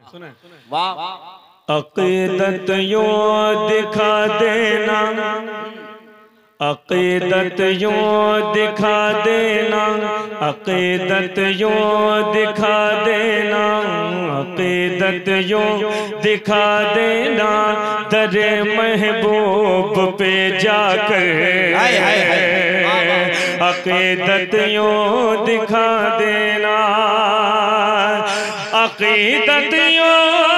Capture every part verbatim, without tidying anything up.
सुने वाह। अकीदत यूं दिखा देना, अकीदत यूं दिखा देना, अकीदत यूं दिखा देना, अकीदत यूं दिखा देना, दरे महबूब पे जाकर। अकीदत यूं दिखा देना, अकीदत यूं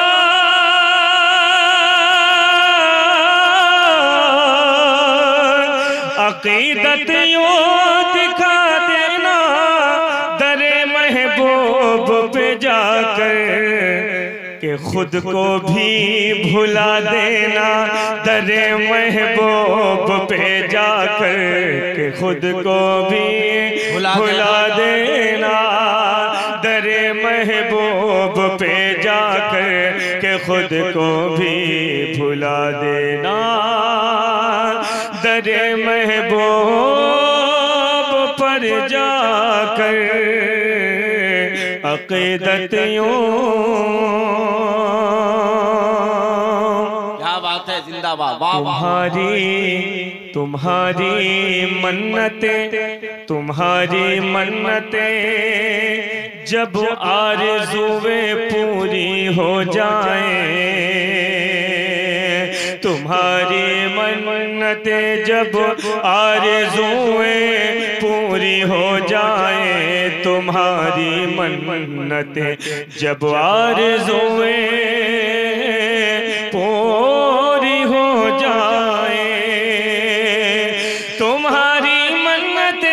अकीदत यूं दिखा देना, दरे महबूब पे जाकर के खुद को भी भुला देना, दरे महबूब पे जाकर के खुद को भी भुला देना, दरे महबूब पे जाकर के खुद को भी भुला देना, दरे महबूब पर जाकर अकीदत यूं। क्या बात है, जिंदाबाद। तुम्हारी तुम्हारी मन्नते, तुम्हारी मन्नते जब आरज़ुएं पूरी हो जाएं, तुम्हारी मन्नते जब आरज़ुएं पूरी हो जाएं, तुम्हारी मन्नते जब आरज़ुएं पूरी हो जाएं, तुम्हारी मन्नते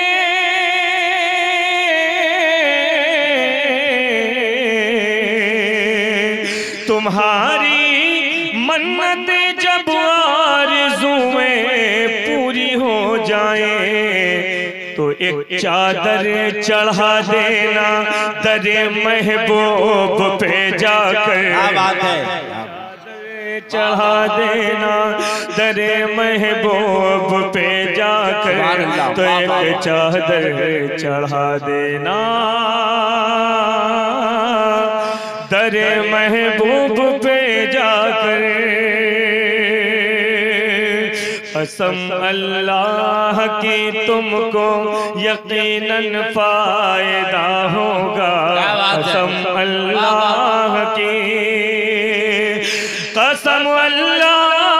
तुम्हारी मन्नते जब आरज़ुएं पूरी हो जाएं, तो एक चादर चढ़ा देना, दरे महबूब पे जाकर। क्या बात है, चढ़ा देना, दरे महबूब पे जाकर, तो एक चादर चढ़ा देना, दरे महबूब पे जाकर। कसम अल्लाह की तुमको यकीनन फायदा होगा, कसम अल्लाह की, कसम अल्लाह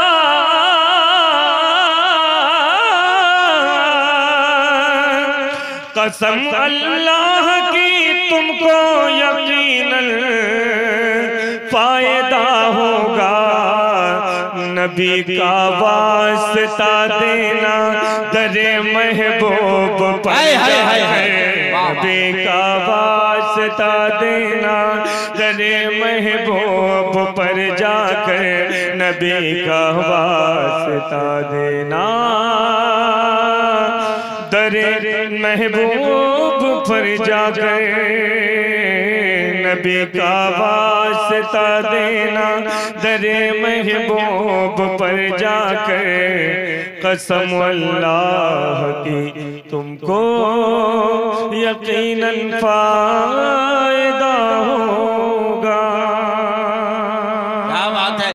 कसम अल्लाह की तुमको यकीनन फायदा होगा, नबी का वास्ता देना, दरे महबूब पर नबी का वास्ता देना, दरे महबूब पर जाकर नबी का वास्ता देना, दरे महबूब पर जाकर नबी का वास्ता देना, दरे महबूब पर जाकर। कसम अल्लाह की तुमको यकीनन फा